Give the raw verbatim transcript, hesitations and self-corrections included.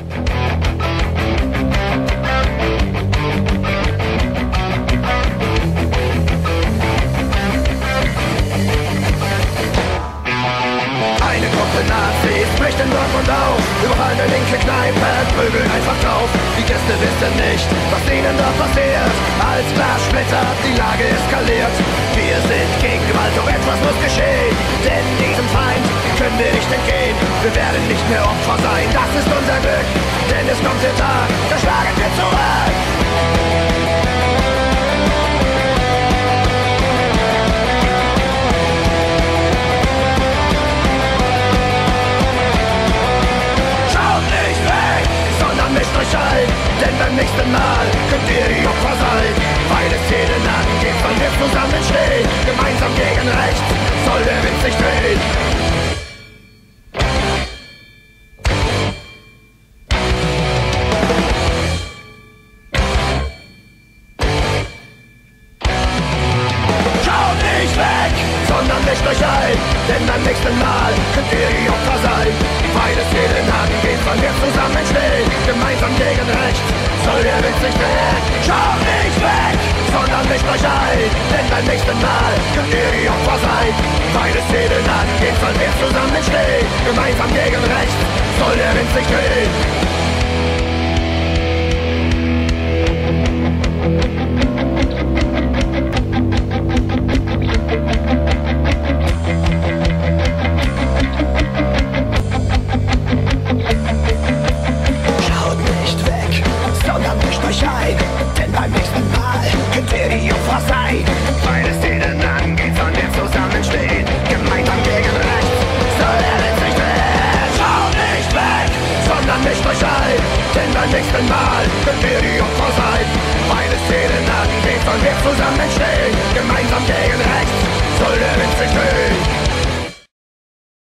Nazis bricht in Dortmund auf, überall eine linke Kneipe, prügeln einfach drauf. Die Gäste wissen nicht, was ihnen dort passiert. Als Glassplitter die Lage eskaliert. Wir sind gegen Gewalt, doch etwas muss geschehen. Denn diesem Feind können wir nicht entgehen. Wir werden nicht mehr Opfer sein, das ist unser Glück. Denn es kommt der Tag, da schlagen wir zurück. Mischt euch ein, denn beim nächsten Mal könnt ihr die Opfer sein. Weil es jeden angeht, weil wir zusammenstehen. Gemeinsam gegen rechts soll der Wind sich drehen. Schaut nicht weg, sondern mischt euch ein, denn beim nächsten Mal könnt ihr die Opfer sein. Weil es jeden angeht, weil wir zusammenstehen. Gemeinsam gegen rechts soll der Wind sich drehen. Schaut nicht weg, sondern mischt euch ein, denn beim nächsten Mal könnt ihr die Opfer sein. Weil es jeden angeht, weil wir zusammenstehen. Gemeinsam gegen rechts soll der Wind sich drehen. Denn beim nächsten Mal könnt ihr die Opfer sein. Weil es denen angeht, sollen wir zusammenstehen. Gemeinsam gegen rechts soll der Wind sich drehen. Schaut nicht weg, sondern mischt euch ein. Denn beim nächsten Mal könnt ihr die Opfer sein. Weil es denen angeht, sollen wir zusammenstehen. Gemeinsam gegen rechts